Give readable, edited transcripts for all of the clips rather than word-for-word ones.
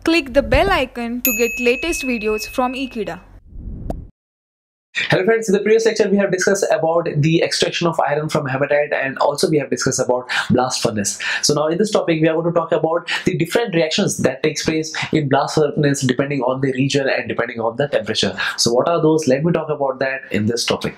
Click the bell icon to get latest videos from Ekeeda. Hello friends, in the previous lecture we have discussed about the extraction of iron from hematite, and also we have discussed about blast furnace. So now in this topic we are going to talk about the different reactions that takes place in blast furnace depending on the region and depending on the temperature. So what are those? Let me talk about that in this topic.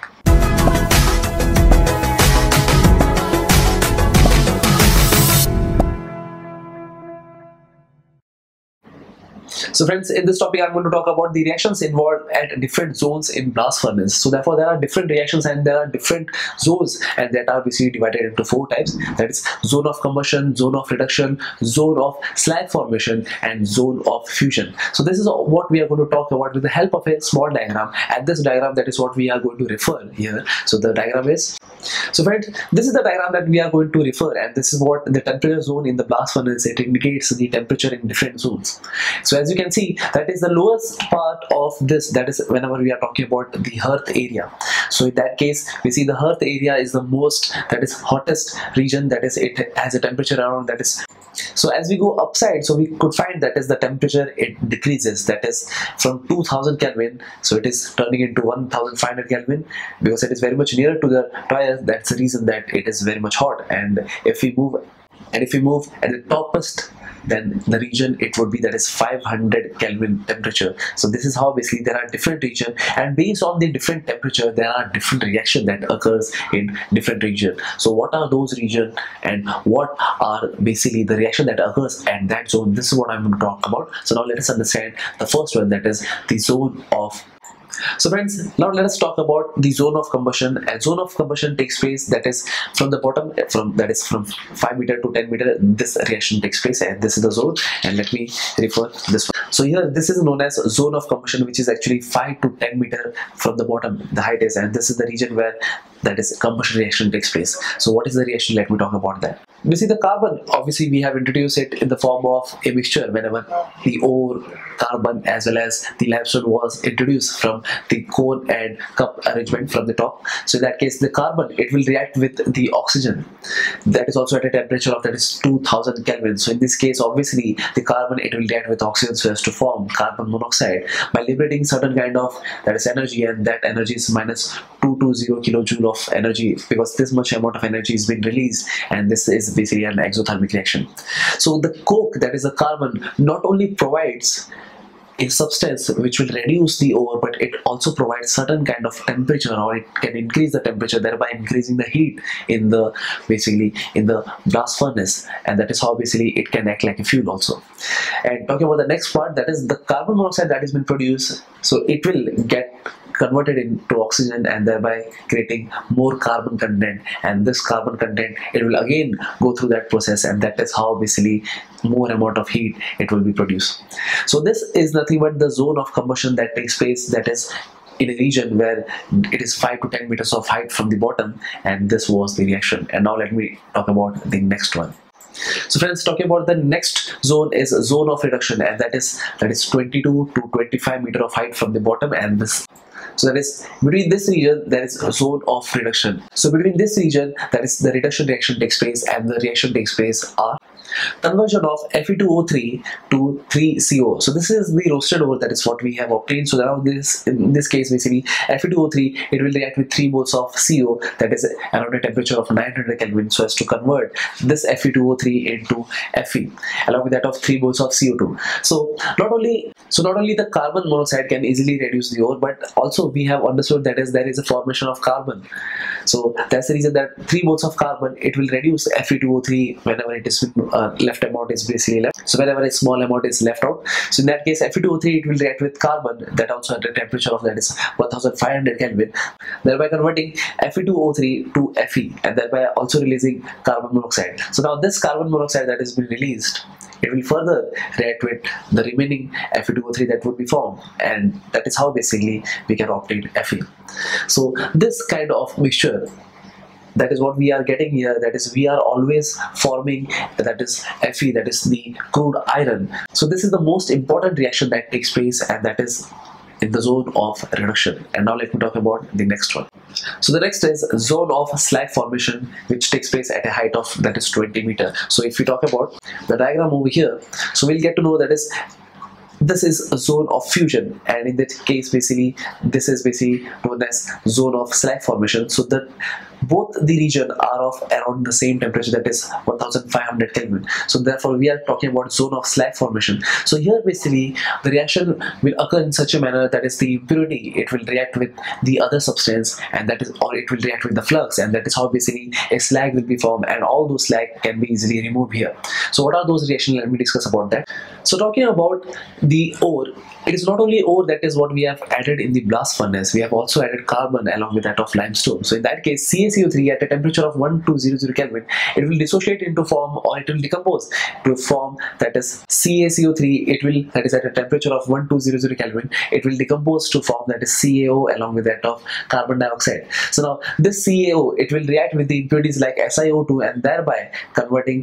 So friends, in this topic I'm going to talk about the reactions involved at different zones in blast furnace. So therefore there are different reactions and there are different zones, and that are basically divided into four types. That is zone of combustion, zone of reduction, zone of slag formation, and zone of fusion. So this is what we are going to talk about with the help of a small diagram, and this diagram, that is what we are going to refer here. So the diagram is, so friends, this is the diagram that we are going to refer, and this is what the temperature zone in the blast furnace, it indicates the temperature in different zones. So as you can see, that is the lowest part of this, that is whenever we are talking about the hearth area. So in that case we see the hearth area is the most, that is hottest region, that is it has a temperature around, that is, so as we go upside, so we could find that is the temperature, it decreases, that is from 2000 Kelvin, so it is turning into 1500 Kelvin, because it is very much nearer to the trial. That's the reason that it is very much hot. And if we move at the topest, then the region it would be, that is 500 Kelvin temperature. So this is how basically there are different region, and based on the different temperature there are different reaction that occurs in different region. So what are those region and what are basically the reaction that occurs at that zone? This is what I'm going to talk about. So now let us understand the first one, that is the zone of. So friends, now let us talk about the zone of combustion. And zone of combustion takes place, that is from the bottom, that is from 5 meter to 10 meter, this reaction takes place, and this is the zone. And let me refer this one. So here this is known as zone of combustion, which is actually 5 to 10 meter from the bottom the height is, and this is the region where that is combustion reaction takes place. So what is the reaction? Let me talk about that. You see the carbon, obviously we have introduced it in the form of a mixture whenever the ore, carbon as well as the limestone was introduced from the cone and cup arrangement from the top. So in that case the carbon, it will react with the oxygen, that is also at a temperature of, that is 2000 Kelvin. So in this case obviously the carbon, it will react with oxygen so as to form carbon monoxide by liberating certain kind of, that is energy, and that energy is minus 220 kilojoule of energy, because this much amount of energy is being released, and this is basically an exothermic reaction. So the coke, that is the carbon, not only provides a substance which will reduce the ore, but it also provides certain kind of temperature, or it can increase the temperature, thereby increasing the heat in the, basically in the blast furnace, and that is how basically it can act like a fuel also. And talking about the next part, that is the carbon monoxide that has been produced, so it will get converted into oxygen and thereby creating more carbon content, and this carbon content, it will again go through that process, and that is how basically more amount of heat it will be produced. So this is nothing but the zone of combustion that takes place, that is in a region where it is 5 to 10 meters of height from the bottom, and this was the reaction. And now let me talk about the next one. So friends, talking about the next zone is zone of reduction, and that is 22 to 25 meter of height from the bottom, and this, so that is between this region there is a zone of reduction. So between this region, that is the reduction reaction takes place, and the reaction takes place are conversion of Fe2O3 to 3CO. So this is the roasted ore, that is what we have obtained. So now this, in this case basically Fe2O3, it will react with 3 moles of CO, that is around a temperature of 900 Kelvin, so as to convert this Fe2O3 into Fe, along with that of 3 moles of CO2. So not only the carbon monoxide can easily reduce the ore, but also we have understood that is there is a formation of carbon. So that's the reason that 3 moles of carbon, it will reduce Fe2O3 whenever it is left amount is basically left. So whenever a small amount is left out, so in that case Fe2O3, it will react with carbon, that also at a temperature of, that is 1500 Kelvin, thereby converting Fe2O3 to Fe, and thereby also releasing carbon monoxide. So now this carbon monoxide that has been released, it will further react with the remaining Fe2O3 that would be formed, and that is how basically we can obtain Fe. So this kind of mixture, that is what we are getting here, that is we are always forming, that is Fe, that is the crude iron. So this is the most important reaction that takes place, and that is in the zone of reduction. And now let me talk about the next one. So the next is zone of slag formation, which takes place at a height of, that is 20 meter. So if we talk about the diagram over here, so we'll get to know that is this is a zone of fusion, and in that case basically this is basically known as zone of slag formation. So that both the region are of around the same temperature, that is 1500 Kelvin. So therefore we are talking about zone of slag formation. So here basically the reaction will occur in such a manner that is the impurity, it will react with the other substance, and that is, or it will react with the flux, and that is how basically a slag will be formed, and all those slag can be easily removed here. So what are those reactions? Let me discuss about that. So talking about the ore, it is not only ore that is what we have added in the blast furnace, we have also added carbon along with that of limestone. So in that case CaCO3 at a temperature of 1200 Kelvin, it will dissociate into form, or it will decompose to form, that is CaCO3, it will, that is at a temperature of 1200 Kelvin, it will decompose to form, that is CaO along with that of carbon dioxide. So now this CaO, it will react with the impurities like SiO2 and thereby converting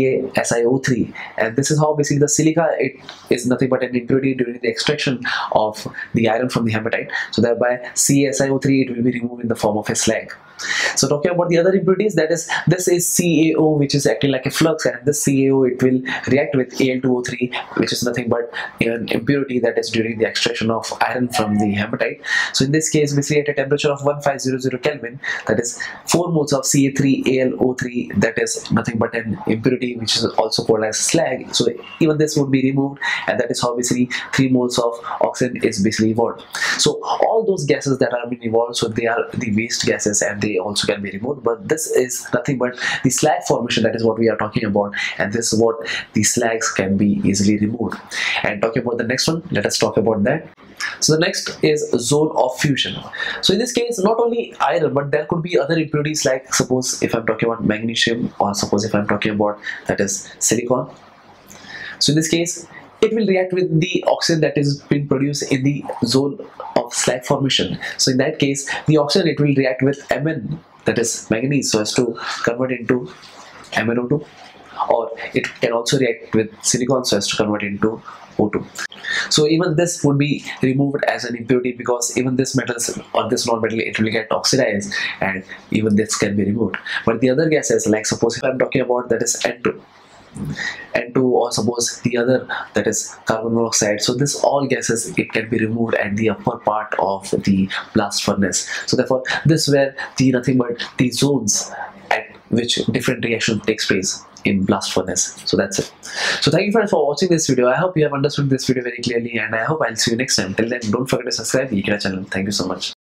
CaSiO3, and this is how basically the silica, it is nothing but an impurity during the extraction of the iron from the hematite. So thereby CaSiO3, it will be removed in the form of a slag. So talking about the other impurities, that is, this is CaO, which is acting like a flux, and this CaO, it will react with Al2O3, which is nothing but an impurity that is during the extraction of iron from the hematite. So in this case basically at a temperature of 1500 Kelvin, that is 4 moles of Ca3AlO3, that is nothing but an impurity which is also called as slag. So even this would be removed, and that is how basically 3 moles of oxygen is basically evolved. So all those gases that are being evolved, so they are the waste gases, and they also can be removed, but this is nothing but the slag formation, that is what we are talking about, and this is what the slags can be easily removed. And talking about the next one, let us talk about that. So the next is zone of fusion. So in this case not only iron, but there could be other impurities, like suppose if I'm talking about magnesium, or suppose if I'm talking about, that is silicon. So in this case it will react with the oxygen that is being produced in the zone of slag formation. So in that case the oxygen, it will react with Mn, that is manganese, so as to convert into MnO2, or it can also react with silicon so as to convert into O2. So even this would be removed as an impurity, because even this metals or this non-metal, it will get oxidized, and even this can be removed. But the other gases, like suppose if I'm talking about, that is N2, or suppose the other, that is carbon monoxide, so this all gases, it can be removed at the upper part of the blast furnace. So therefore this were the nothing but the zones at which different reaction takes place in blast furnace. So that's it. So thank you friends for watching this video. I hope you have understood this video very clearly, and I hope I'll see you next time. Till then, don't forget to subscribe to Ekeeda channel. Thank you so much.